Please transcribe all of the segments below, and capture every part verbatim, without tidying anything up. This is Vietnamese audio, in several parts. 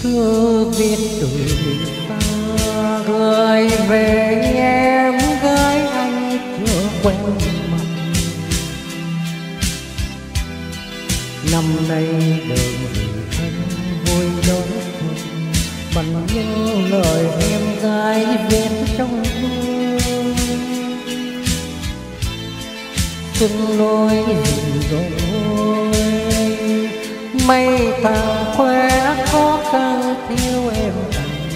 Thư viết từ ta gửi về em gái anh chưa quen mặt. Năm nay đời người thân vui đón xuân, bằng những lời em gái viết trong thư. Xuân lối rừng rồi mây tàn khoe khó khăn thiếu em tặng.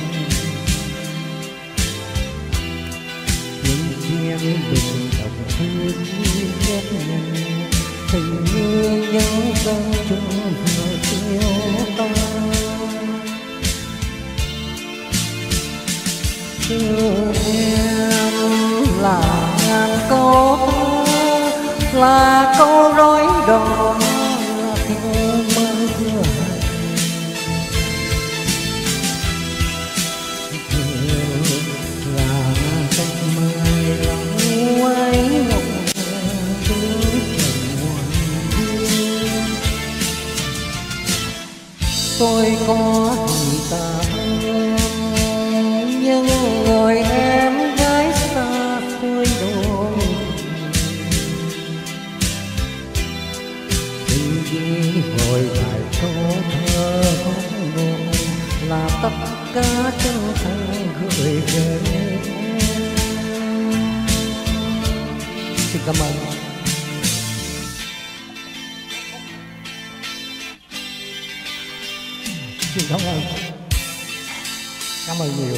Những chiếc bình đồng thư ghét nhân hình như những dân chung vừa yêu ta. Thư em là ngàn câu thơ, là câu rối đỏ, là theo mơ vừa hạnh. Thư là cánh mai lòng ấy ngọc dưới trần ngoài biên. Tôi có gì ta nhưng người em gái xa xôi đôi. Tình gì vội vài câu thơ không đủ, là tất cả chân thành gửi về em. Xin cảm ơn. Xin cảm ơn. Cảm ơn nhiều.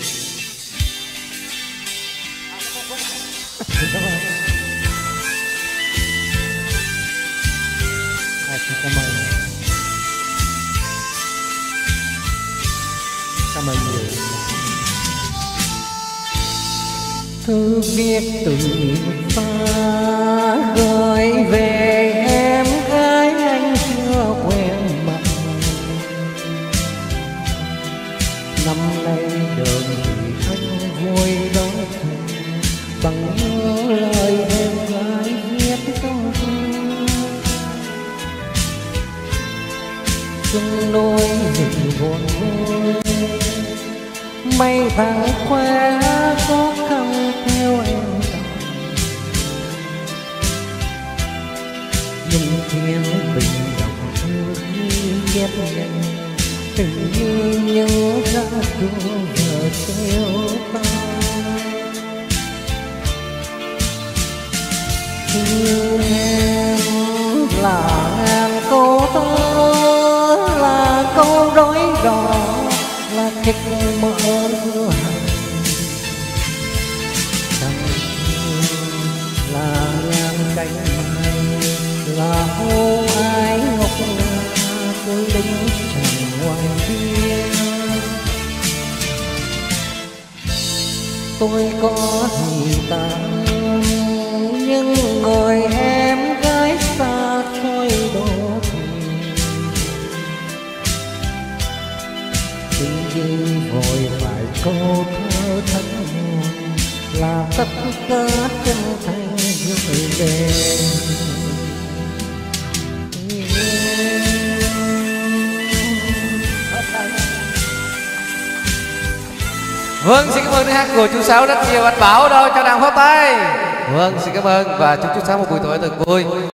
Xin cảm ơn. À, xin cảm ơn. Cảm ơn nhiều. Thư viết từ xa gửi về em gái anh chưa quen mặt. Năm nay đời người thân vui đón xuân, bằng những lời em gái viết trong thư. Xuân đôi rừng buồn vơi mây tháng khoe khó khăn theo em tặng. Nhưng thiên bình đọc thư ghét nhanh, tình như những giá chung giờ theo ta. Thư em là ngàn câu thơ, là câu rối đỏ, là kịch mơ hứa hẹn. Là ngàn cánh mai, là hô ái ngọc ngà cuối đỉnh trần ngoài biên. Tôi có gì ta nhưng người em gái xa xôi đô thị. Tình gì vội phải câu thơ thân hồn, là tất cả chân thành gửi về. Vâng, xin cảm ơn tiếng hát của chú Sáu rất nhiều. Anh Bảo đâu cho nàng pháo tay. Vâng, xin cảm ơn và chúc chú Sáu một buổi tối thật vui.